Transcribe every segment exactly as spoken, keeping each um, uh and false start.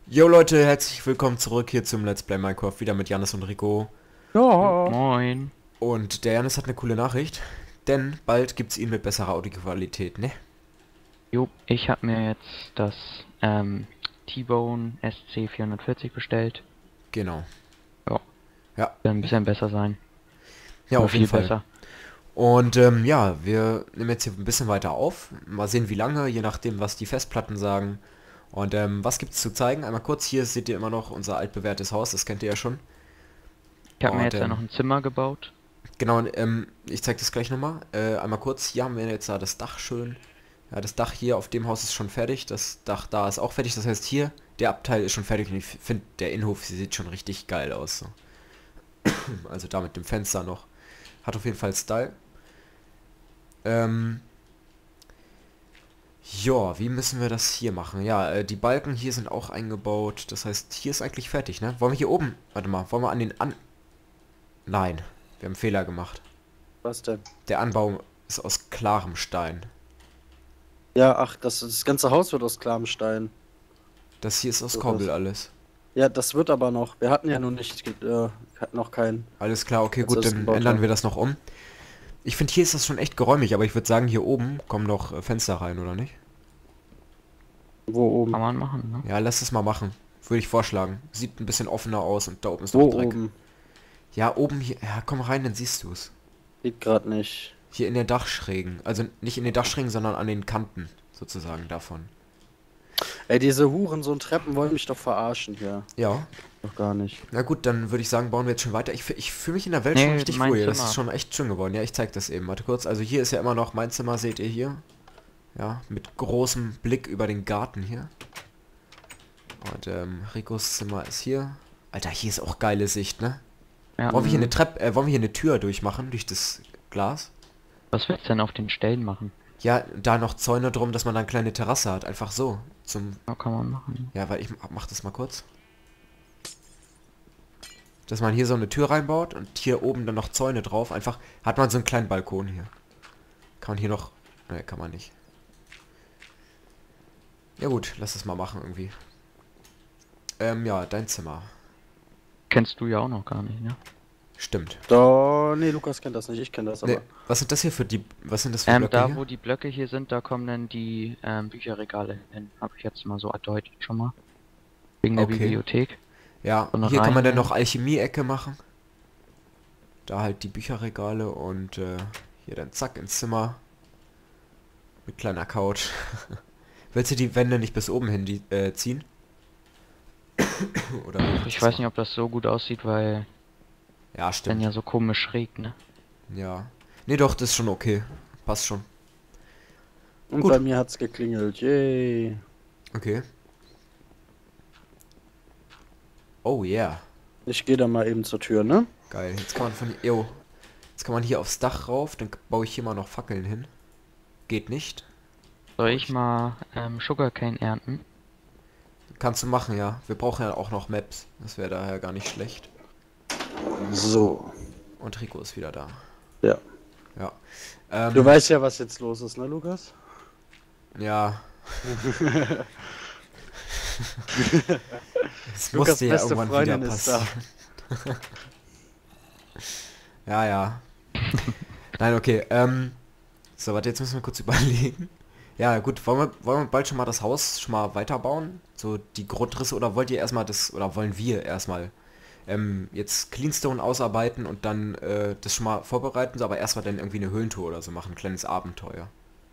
Jo Leute, herzlich willkommen zurück hier zum Let's Play Minecraft, wieder mit Jannis und Rico. Ja. Moin. Und der Jannis hat eine coole Nachricht, denn bald gibt's ihn mit besserer Audioqualität, ne? Jo, ich habe mir jetzt das ähm, T-Bone S C vierhundertvierzig bestellt. Genau. Ja, Ja, wird ein bisschen besser sein. ja, Oder auf jeden viel Fall. besser. Und ähm, ja, wir nehmen jetzt hier ein bisschen weiter auf. Mal sehen, wie lange, je nachdem, was die Festplatten sagen. Und ähm, was gibt's zu zeigen? Einmal kurz, hier seht ihr immer noch unser altbewährtes Haus, das kennt ihr ja schon. Ich habe mir Und jetzt ja noch ähm, ein Zimmer gebaut. genau, ähm, ich zeige das gleich nochmal. Äh, einmal kurz, hier haben wir jetzt da das Dach schön. Ja, das Dach hier auf dem Haus ist schon fertig. Das Dach da ist auch fertig. Das heißt, hier, der Abteil ist schon fertig. Und ich finde, der Innenhof sieht schon richtig geil aus. So. Also da mit dem Fenster noch. Hat auf jeden Fall Style. Ähm, ja, wie müssen wir das hier machen? Ja, äh, die Balken hier sind auch eingebaut. Das heißt, hier ist eigentlich fertig, ne? Wollen wir hier oben? Warte mal, wollen wir an den an... Nein, wir haben einen Fehler gemacht. Was denn? Der Anbau ist aus klarem Stein. Ja, ach, das, das ganze Haus wird aus klarem Stein. Das hier ist aus So Kobbel was. alles. Ja, das wird aber noch. Wir hatten ja noch nicht, äh, noch keinen. Alles klar, okay, Als wir gut, es dann gebaut ändern haben. wir das noch um. Ich finde, hier ist das schon echt geräumig, aber ich würde sagen, hier oben kommen noch äh, Fenster rein, oder nicht? Wo oben? Kann man machen, ne? Ja, lass es mal machen. Würde ich vorschlagen. Sieht ein bisschen offener aus und da oben ist noch Wo Dreck. oben? Ja, oben hier. Ja, komm rein, dann siehst du es. Geht gerade nicht. Hier in den Dachschrägen. Also nicht in den Dachschrägen, sondern an den Kanten, sozusagen, davon. Ey, diese Hurensohn-Treppen wollen mich doch verarschen hier. Ja. Doch gar nicht. Na gut, dann würde ich sagen, bauen wir jetzt schon weiter. Ich, fü- ich fühle mich in der Welt schon Nee, richtig mein wohl hier. Das Zimmer. ist schon echt schön geworden. Ja, ich zeig das eben. Warte kurz. Also hier ist ja immer noch mein Zimmer, seht ihr hier. Ja, mit großem Blick über den Garten hier. Und ähm, Ricos Zimmer ist hier. Alter, hier ist auch geile Sicht, ne? Ja. Wollen wir hier eine Treppe, äh, wollen wir hier eine Tür durchmachen, durch das Glas? Was willst du denn auf den Stellen machen? Ja, da noch Zäune drum, dass man dann eine kleine Terrasse hat. Einfach so. Zum. Ja, kann man machen. Ja, weil ich mach das mal kurz. Dass man hier so eine Tür reinbaut und hier oben dann noch Zäune drauf. Einfach hat man so einen kleinen Balkon hier. Kann man hier noch. Ne, kann man nicht. Ja gut, lass das mal machen irgendwie. Ähm, ja, dein Zimmer. Kennst du ja auch noch gar nicht, ne? Stimmt. Da, nee, Lukas kennt das nicht. Ich kenne das Ne, aber. was sind das hier für die. Was sind das für Ähm, Blöcke da hier? wo die Blöcke hier sind, da kommen dann die ähm, Bücherregale hin. Habe ich jetzt mal so erdeutet schon mal. Wegen der Okay. Bibliothek. Ja, So eine hier kann man dann Reihe. noch Alchemie-Ecke machen. Da halt die Bücherregale und äh, hier dann zack ins Zimmer. Mit kleiner Couch. Willst du die Wände nicht bis oben hin die, äh, ziehen? Oder wie willst Ich du's weiß machen? nicht, ob das so gut aussieht, weil Ja, dann stimmt. ja so komisch schräg, ne? Ja. Nee, doch, das ist schon okay. Passt schon. Und Gut. bei mir hat's geklingelt. Yay. Okay. Oh yeah. Ich gehe da mal eben zur Tür, ne? Geil. Jetzt kann man von hier. Jo. Jetzt kann man hier aufs Dach rauf. Dann baue ich hier mal noch Fackeln hin. Geht nicht. Soll ich mal ähm, Sugarcane ernten? Kannst du machen, ja. Wir brauchen ja auch noch Maps. Das wäre daher gar nicht schlecht. So. Und Rico ist wieder da. Ja. Ja. Ähm, Du weißt ja, was jetzt los ist, ne, Lukas? Ja. Es Lukas' musste ja beste irgendwann wieder Freundin ist da. passieren. Ja, ja. Nein, okay. Ähm, so, warte, jetzt müssen wir kurz überlegen. Ja, gut, wollen wir, wollen wir bald schon mal das Haus schon mal weiterbauen? So die Grundrisse, oder wollt ihr erstmal das, oder wollen wir erstmal ähm, jetzt Cleanstone ausarbeiten und dann äh, das schon mal vorbereiten, so, aber erstmal dann irgendwie eine Höhlentour oder so machen, ein kleines Abenteuer.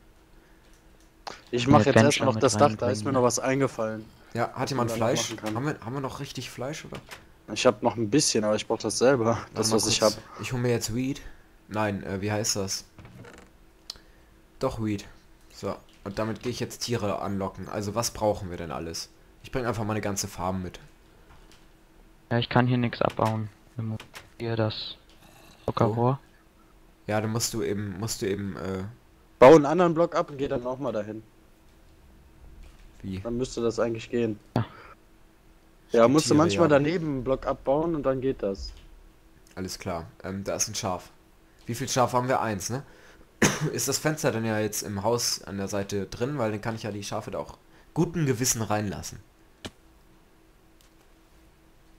Ich mache jetzt Adventure erstmal noch mit das Dach, da ist reinbringen, mir ne? noch was eingefallen. Ja, hat Was jemand man da noch Fleisch? machen kann. Haben wir, haben wir noch richtig Fleisch, oder? Ich habe noch ein bisschen, aber ich brauche das selber. Das, Warte mal was ich habe. kurz. Ich hole mir jetzt Weed. Nein, äh, wie heißt das? Doch, Weed. So, und damit gehe ich jetzt Tiere anlocken. Also, was brauchen wir denn alles? Ich bringe einfach mal eine ganze Farm mit. Ja, ich kann hier nichts abbauen. Hier das Zuckerrohr. Ja, dann musst du eben, musst du eben, äh, Bau einen anderen Block ab und geh dann nochmal dahin. wie? Dann müsste das eigentlich gehen. Ja. Ja, musst du Tiere manchmal jagen. daneben einen Block abbauen und dann geht das. Alles klar. Ähm, da ist ein Schaf. Wie viel Schaf haben wir? Eins, ne? Ist das Fenster denn ja jetzt im Haus an der Seite drin, weil dann kann ich ja die Schafe da auch guten Gewissen reinlassen.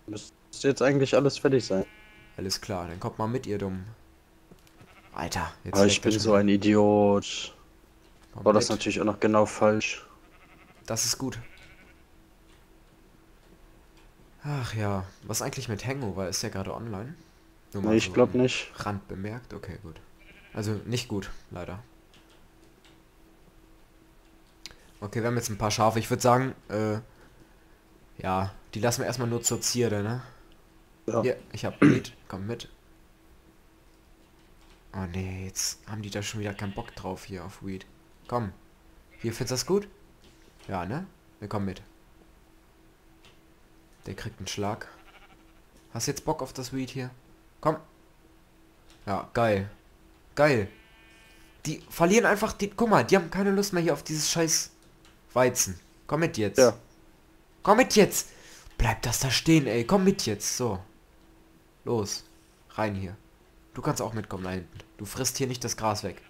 Müsste jetzt eigentlich alles fertig sein. Alles klar, dann kommt mal mit, ihr Dummen. Alter, jetzt Aber leckt ich er bin schon so wieder. ein Idiot. Komm War das mit. natürlich auch noch genau falsch. Das ist gut. Ach ja, was eigentlich mit Hangover? Ist der gerade online? Nur Nee, mal ich so glaube am nicht. Rand bemerkt. Okay, gut. Also nicht gut, leider. Okay, wir haben jetzt ein paar Schafe. Ich würde sagen, äh, ja, die lassen wir erstmal nur zur Zierde, ne? Ja. Hier, ich hab Weed, komm mit. Oh nee, jetzt haben die da schon wieder keinen Bock drauf hier auf Weed. Komm. Hier, findest du das gut? Ja, ne? Wir kommen mit. Der kriegt einen Schlag. Hast jetzt Bock auf das Weed hier? Komm. Ja, geil. Geil. Die verlieren einfach die... Guck mal, die haben keine Lust mehr hier auf dieses scheiß Weizen. Komm mit jetzt. Ja. Komm mit jetzt. Bleib das da stehen, ey. Komm mit jetzt. So. Los. Rein hier. Du kannst auch mitkommen da hinten. Du frisst hier nicht das Gras weg.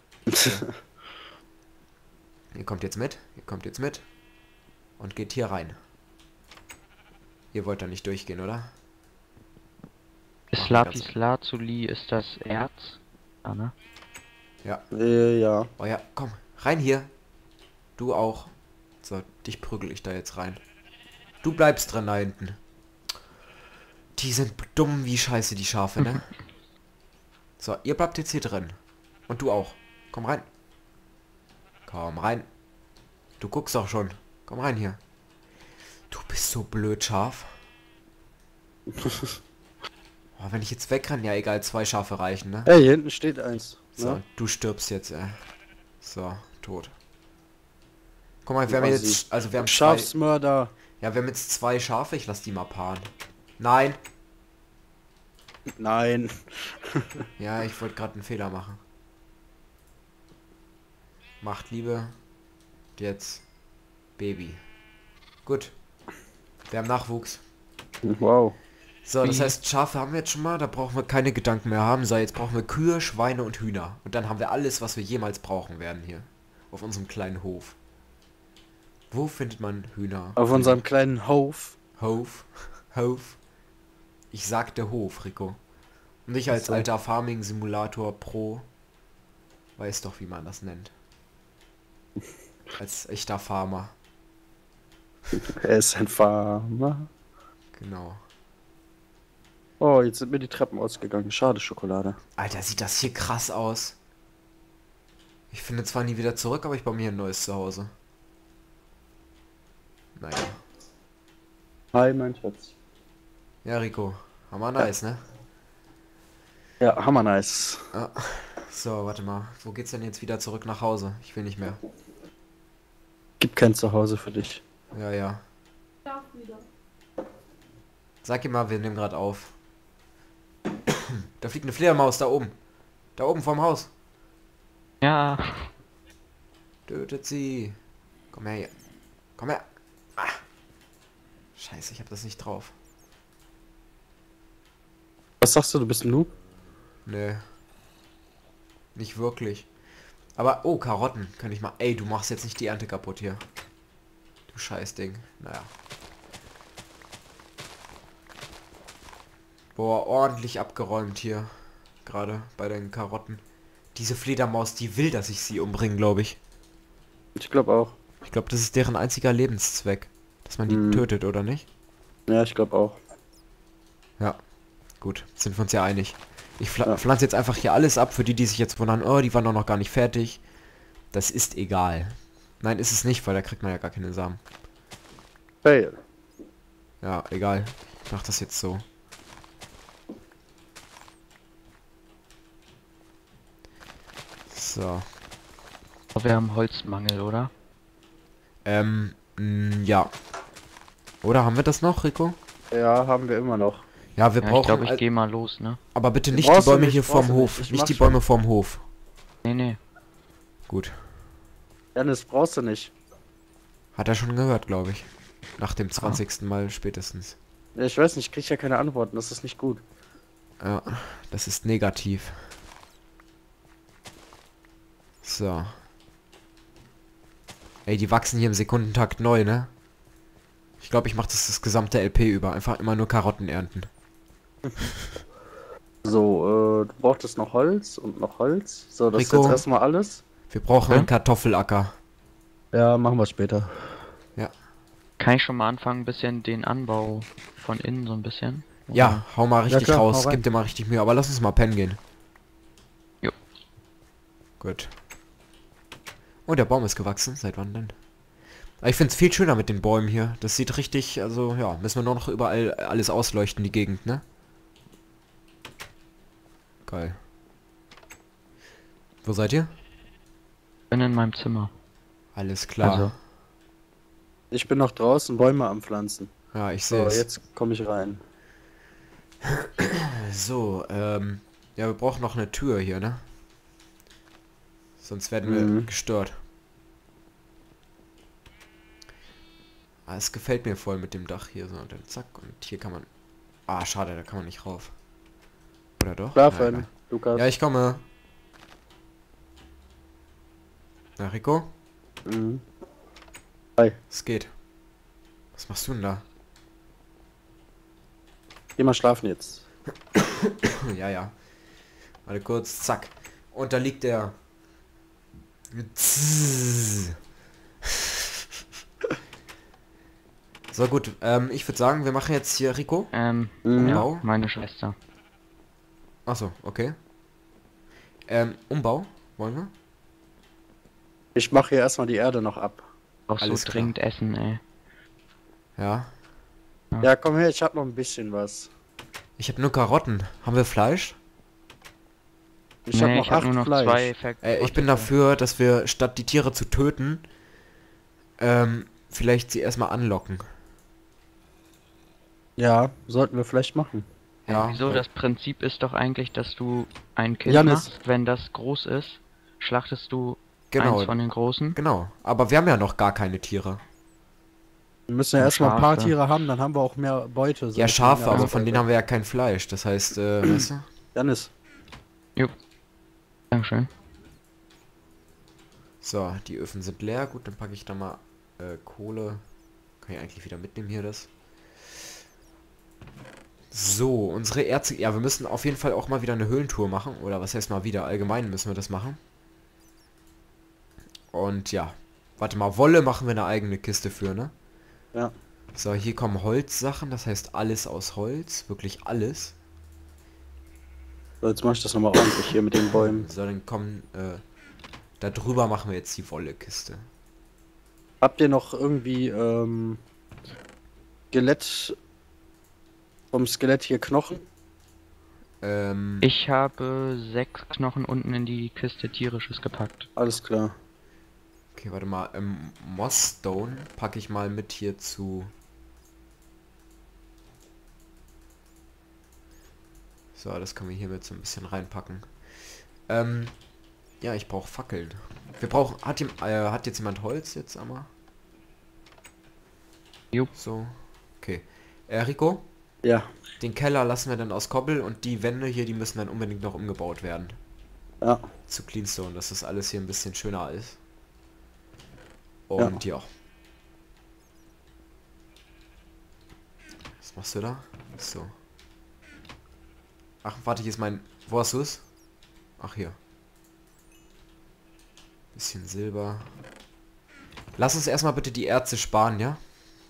Ihr kommt jetzt mit. Ihr kommt jetzt mit. Und geht hier rein. Ihr wollt da nicht durchgehen, oder? Ist Machen wir ganz- Lapis Lazuli, ist das Erz? Ja, ne? Ja. Äh, ja. Oh ja, komm. Rein hier. Du auch. So, dich prügel ich da jetzt rein. Du bleibst drin da hinten. Die sind dumm wie Scheiße, die Schafe, ne? So, ihr bleibt jetzt hier drin. Und du auch. Komm rein. Komm rein. Du guckst doch schon. Komm rein hier. Du bist so blöd, Schaf. Oh, wenn ich jetzt wegrenne, ja egal, zwei Schafe reichen, ne? Ey, hier hinten steht eins. So, Ne? du stirbst jetzt, ey. So, tot. Guck mal, wir haben Quasi. jetzt, also wir haben zwei, Schafsmörder. ja, wir haben jetzt zwei Schafe, ich lass die mal paaren. Nein. Nein. Ja, ich wollte gerade einen Fehler machen. Macht Liebe. Jetzt Baby. Gut. Wir haben Nachwuchs. Wow. So, das Wie? heißt, Schafe haben wir jetzt schon mal, da brauchen wir keine Gedanken mehr haben. So, jetzt brauchen wir Kühe, Schweine und Hühner. Und dann haben wir alles, was wir jemals brauchen werden hier. Auf unserem kleinen Hof. Wo findet man Hühner? Auf unserem kleinen Hof. Hof. Hof. Ich sagte Hof, Rico. Und ich als Ach so. alter Farming Simulator Pro weiß doch, wie man das nennt. Als echter Farmer. Er ist ein Farmer. Genau. Oh, jetzt sind mir die Treppen ausgegangen. Schade, Schokolade. Alter, sieht das hier krass aus. Ich finde zwar nie wieder zurück, aber ich baue mir ein neues Zuhause. Naja. Hi, mein Schatz. Ja, Rico. Hammer nice, ne? Ja, hammer nice. Ah. So, warte mal. Wo geht's denn jetzt wieder zurück nach Hause? Ich will nicht mehr. Gibt kein Zuhause für dich. Ja, ja. Sag ihm mal, wir nehmen gerade auf. Da fliegt eine Fledermaus, da oben. Da oben vorm Haus. Ja. Tötet sie. Komm her hier. Komm her. Ah. Scheiße, ich hab das nicht drauf. Was sagst du, du bist ein Noob? Nö. Nicht wirklich. Aber, oh, Karotten. Kann ich mal... Ey, du machst jetzt nicht die Ernte kaputt hier. Du Scheißding. Naja. Boah, ordentlich abgeräumt hier. Gerade bei den Karotten. Diese Fledermaus, die will, dass ich sie umbringe, glaube ich. Ich glaube auch. Ich glaube, das ist deren einziger Lebenszweck. Dass man die Hm. tötet, oder nicht? Ja, ich glaube auch. Ja. Gut, sind wir uns ja einig. Ich pfl Ja. pflanze jetzt einfach hier alles ab, für die, die sich jetzt wundern, oh, die waren doch noch gar nicht fertig. Das ist egal. Nein, ist es nicht, weil da kriegt man ja gar keine Samen. Fail. Ja, egal. Ich mach das jetzt so. So. Aber wir haben Holzmangel, oder? Ähm, mh, ja. Oder haben wir das noch, Rico? Ja, haben wir immer noch. Ja, wir Ja, ich brauchen... glaube, ich al- gehe mal los, ne? aber bitte nicht die Brauchst du Bäume nicht, hier vorm brauchst du Hof. nicht. Ich Nicht mach die schon. Bäume vorm Hof. Nee, nee. Gut. Dennis, brauchst du nicht. Hat er schon gehört, glaube ich. Nach Ah. dem zwanzigsten Mal spätestens. Ja, ich weiß nicht, ich krieg ja keine Antworten, das ist nicht gut. Ja, das ist negativ. So. Ey, die wachsen hier im Sekundentakt neu, ne? Ich glaube, ich mache das das gesamte L P über. Einfach immer nur Karotten ernten. So, äh, du brauchtest noch Holz und noch Holz. So, das Rico. ist jetzt erstmal alles. Wir brauchen Hm? einen Kartoffelacker. Ja, machen wir später. Ja. Kann ich schon mal anfangen, ein bisschen den Anbau von innen so ein bisschen? Ja, hau mal richtig klar, hau raus. rein. Gib dir mal richtig Mühe. Aber lass uns mal pennen gehen. Jo. Gut. Oh, der Baum ist gewachsen. Seit wann denn? Aber ich finde es viel schöner mit den Bäumen hier. Das sieht richtig, also ja, müssen wir nur noch überall alles ausleuchten, die Gegend, ne? Geil. Wo seid ihr? Bin in meinem Zimmer. Alles klar. Also. Ich bin noch draußen Bäume am Pflanzen. Ja, ich So, sehe es. jetzt komme ich rein. So, ähm, ja, wir brauchen noch eine Tür hier, ne? Sonst werden wir Mhm. gestört. Ah, es gefällt mir voll mit dem Dach hier so und dann zack und hier kann man... Ah, schade, da kann man nicht rauf. Oder doch? Schlafen, Ja, egal. Lukas. Ja, ich komme. Na, Rico? Mhm. Es geht. Was machst du denn da? Geh mal schlafen jetzt. Ja, ja. Warte kurz, zack. Und da liegt der... Zzzz. So gut, ähm, ich würde sagen, wir machen jetzt hier Rico. Ähm, Mhm. Umbau. ja, meine Schwester. Achso, okay. Ähm, Umbau, wollen wir? Ich mache hier erstmal die Erde noch ab. Auch so Alles klar. dringend essen, ey. Ja. Ja. Ja, komm her, ich hab noch ein bisschen was. Ich habe nur Karotten. Haben wir Fleisch? Ich hab Nee, noch ich hab acht nur noch Fleisch. zwei Ver Äh, ich bin dafür, dass wir statt die Tiere zu töten, ähm, vielleicht sie erstmal anlocken. Ja, sollten wir vielleicht machen. Ja, Ja, wieso? weil- Das Prinzip ist doch eigentlich, dass du ein Kind Janis. machst, wenn das groß ist, schlachtest du Genau, eins von den großen. genau. Aber wir haben ja noch gar keine Tiere. Wir müssen ja Und erstmal ein paar Schafe. Tiere haben, dann haben wir auch mehr Beute. Ja, sag ich Schafe, mal. aber von denen haben wir ja kein Fleisch. Das heißt, äh, weißt du? Janis, Dankeschön. So, die Öfen sind leer. Gut, dann packe ich da mal äh, Kohle. Kann ich eigentlich wieder mitnehmen hier das. So, unsere Erze... Ja, wir müssen auf jeden Fall auch mal wieder eine Höhlentour machen. Oder was heißt mal wieder? Allgemein müssen wir das machen. Und ja. Warte mal, Wolle machen wir eine eigene Kiste für, ne? Ja. So, hier kommen Holzsachen. Das heißt alles aus Holz. Wirklich alles. so, jetzt mach ich das nochmal ordentlich hier mit den Bäumen. So, dann kommen... Äh, da drüber machen wir jetzt die Wolle-Kiste. Habt ihr noch irgendwie ähm, Skelett vom Skelett hier Knochen? Ähm... Ich habe sechs Knochen unten in die Kiste tierisches gepackt. Alles klar. Okay, warte mal. Ähm, Mossstone packe ich mal mit hier zu... So, das können wir hier mit so ein bisschen reinpacken. Ähm, ja, ich brauche Fackeln. Wir brauchen... Hat, jem- äh, hat jetzt jemand Holz jetzt einmal? Jo. So. Okay. Äh, Rico, Ja. den Keller lassen wir dann aus Kobbel und die Wände hier, die müssen dann unbedingt noch umgebaut werden. Ja. Zu Cleanstone, dass das alles hier ein bisschen schöner ist. Und ja. Was machst du da? So. Ach, warte, hier ist mein... Wo hast du es? Ach, hier. Bisschen Silber. Lass uns erstmal bitte die Erze sparen, ja?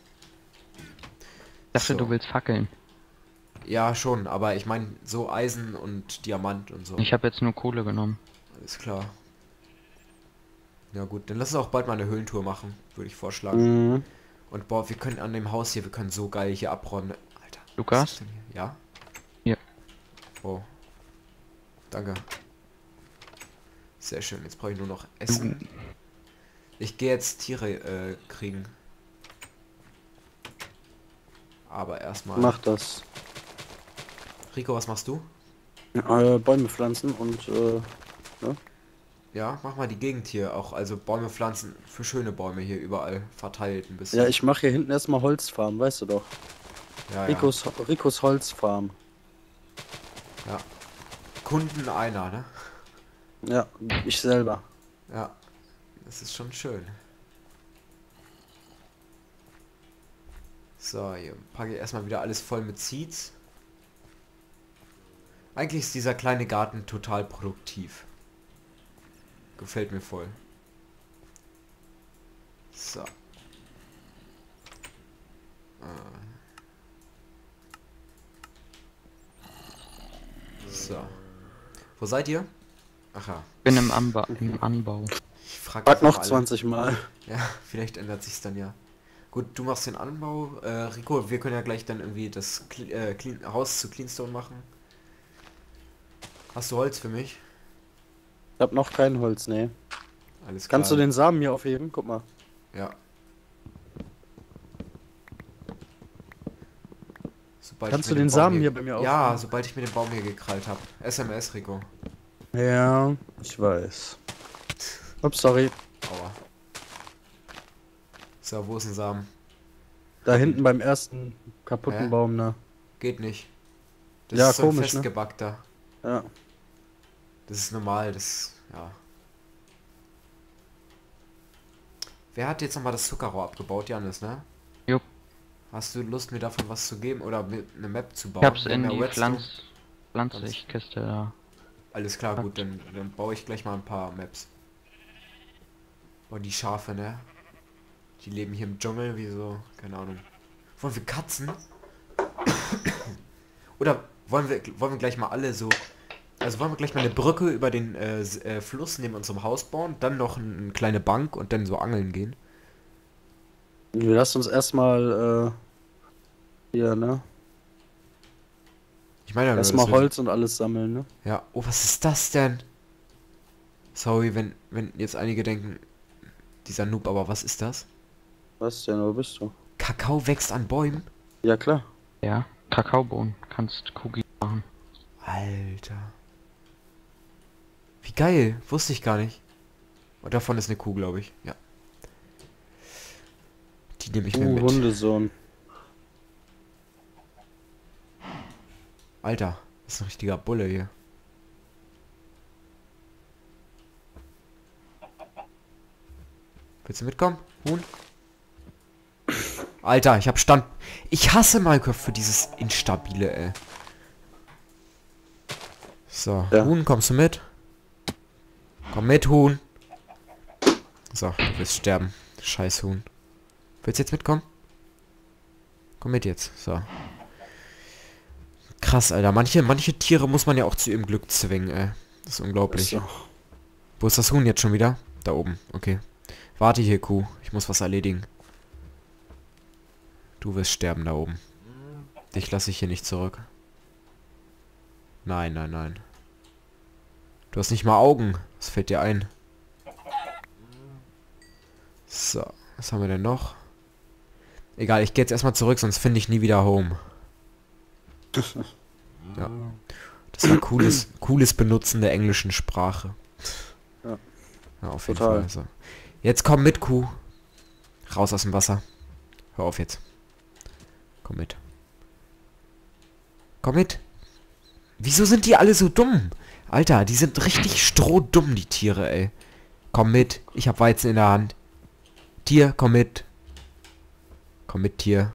Ich dachte, So. du willst fackeln. Ja, schon, aber ich meine so Eisen und Diamant und so. Ich habe jetzt nur Kohle genommen. Alles klar. Ja gut, dann lass uns auch bald mal eine Höhlentour machen, würde ich vorschlagen. Mhm. Und boah, wir können an dem Haus hier, wir können so geil hier abräumen. Alter. Lukas? was ist denn hier? Ja? Hier. Oh. Danke. Sehr schön, jetzt brauche ich nur noch Essen. Ich gehe jetzt Tiere äh, kriegen. Aber erstmal... Mach das. Rico, was machst du? Äh, Bäume pflanzen und äh, Ja, mach mal die Gegend hier auch, also Bäume pflanzen für schöne Bäume hier überall verteilt ein bisschen. ja, ich mache hier hinten erstmal Holzfarm, weißt du doch. ja, Ricos, Ricos Holzfarm. ja. ja. Kunden einer, ne? Ja, ich selber. Ja. Das ist schon schön. So, hier packe ich erstmal wieder alles voll mit Seeds. Eigentlich ist dieser kleine Garten total produktiv. Gefällt mir voll. So. So. Wo seid ihr? Ach ja. Bin im, Anba im Anbau. Ich frag, Frag noch alle. zwanzig Mal. Ja, vielleicht ändert sich's dann ja. Gut, du machst den Anbau. Äh, Rico, wir können ja gleich dann irgendwie das Cle äh, Clean Haus zu Cleanstone machen. Hast du Holz für mich? Ich hab noch kein Holz, nee. Alles klar. Kannst du den Samen hier aufheben? Guck mal. Ja. Sobald Kannst ich du mir den Baum Samen hier bei mir Ja, aufheben? sobald ich mir den Baum hier gekrallt habe. S M S, Rico. Ja, ich weiß. Ups, sorry. Aua. So, wo ist ein Samen? Da hinten beim ersten kaputten Hä? Baum, ne? Geht nicht. Das Ja, ist so ein komisch, ne? festgebackter. Ja. Das ist normal, das... ja. Wer hat jetzt nochmal das Zuckerrohr abgebaut? Janis, ne? Jupp. Hast du Lust, mir davon was zu geben oder mir eine Map zu bauen? Ich hab's Wir haben in ja die Redstone. Pflanz Pflanzlichkiste da. Alles klar, gut, dann, dann baue ich gleich mal ein paar Maps. Oh, die Schafe, ne? Die leben hier im Dschungel, wie so, keine Ahnung. Wollen wir Katzen? Oder wollen wir, wollen wir gleich mal alle so... Also wollen wir gleich mal eine Brücke über den äh, S- äh, Fluss neben unserem Haus bauen, dann noch ein- eine kleine Bank und dann so angeln gehen? Wir lassen uns erstmal, äh, hier, ne? Ich meine ja nur, Erstmal dass wir- Holz und alles sammeln, ne? Ja, oh, was ist das denn? Sorry, wenn, wenn jetzt einige denken, dieser Noob, aber was ist das? Was denn, wo bist du? Kakao wächst an Bäumen? Ja, klar. Ja, Kakaobohnen. Kannst Cookie machen. Alter. Wie geil, wusste ich gar nicht. Und davon ist eine Kuh, glaube ich. Ja. Die nehme ich mir Uh, mit. Hundesohn. Alter, das ist ein richtiger Bulle hier. Willst du mitkommen? Huhn? Alter, ich hab Stand... Ich hasse Minecraft für dieses Instabile, ey. So, Ja. Huhn, kommst du mit? Komm mit, Huhn. So, du wirst sterben. Scheiß Huhn. Willst du jetzt mitkommen? Komm mit jetzt. So. Krass, Alter. Manche, manche Tiere muss man ja auch zu ihrem Glück zwingen, ey. Das ist unglaublich. So. Wo ist das Huhn jetzt schon wieder? Da oben, okay. Warte hier, Kuh. Ich muss was erledigen. Du wirst sterben da oben. Dich lasse ich hier nicht zurück. Nein, nein, nein. Du hast nicht mal Augen. Was fällt dir ein? So, was haben wir denn noch? Egal, ich gehe jetzt erstmal zurück, sonst finde ich nie wieder Home. Ja. Das war cooles, cooles Benutzen der englischen Sprache. Ja. Ja, auf jeden Total. Fall. So. Jetzt komm mit, Kuh. Raus aus dem Wasser. Hör auf jetzt. Komm mit. Komm mit. Wieso sind die alle so dumm? Alter, die sind richtig strohdumm, die Tiere, ey. Komm mit. Ich hab Weizen in der Hand. Tier, komm mit. Komm mit, Tier.